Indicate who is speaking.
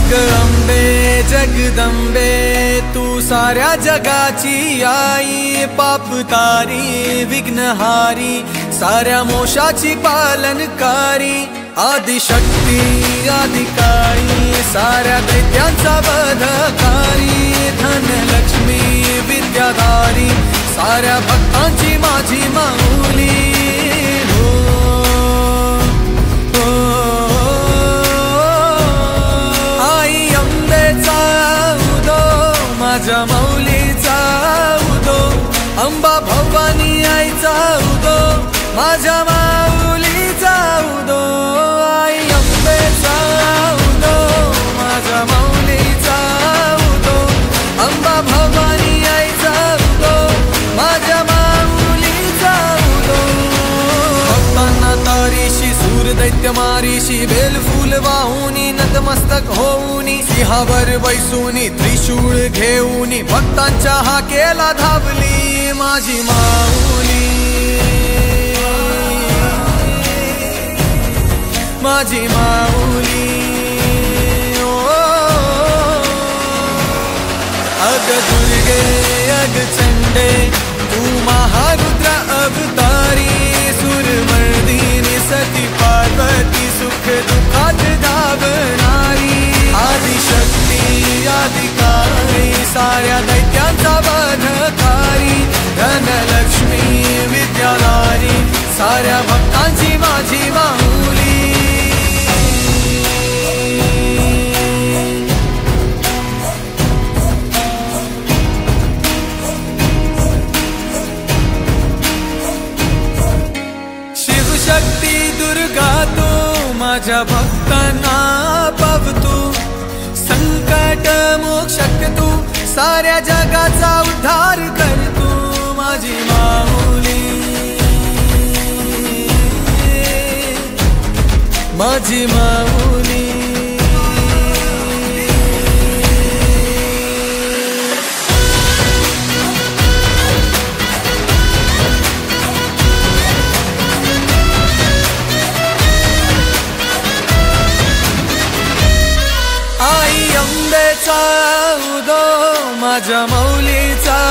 Speaker 1: अग अंबे जगदंबे तू साऱ्या जगाची आई, पाप तारी विघ्नहारी साऱ्या मोशाची पालनकारी, आदिशक्ती आदिकाळी साऱ्या दैत्यांचा वधकारी, धनलक्ष्मी विद्याधारी साऱ्या भक्तांची माझी माऊली। माझ्या माऊलीचा उदो, अंबा भवानी आईचा उदो, माझ्या माऊलीचा उदो, आई अंबेचा उदो, माझ्या माऊलीचा उदो, अंबा भवानी आईचा उदो, माझ्या माऊलीचा उदो। भक्तांना तारीशी सूर दैत्य मारीशी, बेल फूल वाहुनी नतमस्तक होऊनी, सिंहावर बैसूनी त्रिशूळ घेऊनी, भक्तांच्या हाकेला धावली माझी माऊली, माझी माऊली। अग दुर्गे अग चंडे तू महारुद्र अवतारी, सुरमर्दिनी सती पार्वती सुख दुःखात धावणारी, आदिशक्ती आदिकाळी साऱ्या दैत्यांचा वधकारी, धनलक्ष्मी विद्याधारी साऱ्या भक्तांची माझी माऊली। शिवशक्ती दुर्गा तू माझ्या भक्तांना पावतू, संकट मोक्षक तू साऱ्या जगाचा उद्धार कर तू माझी माऊली, माझी माऊली। आई अंबेचा उदो, माझ्या माऊलीचा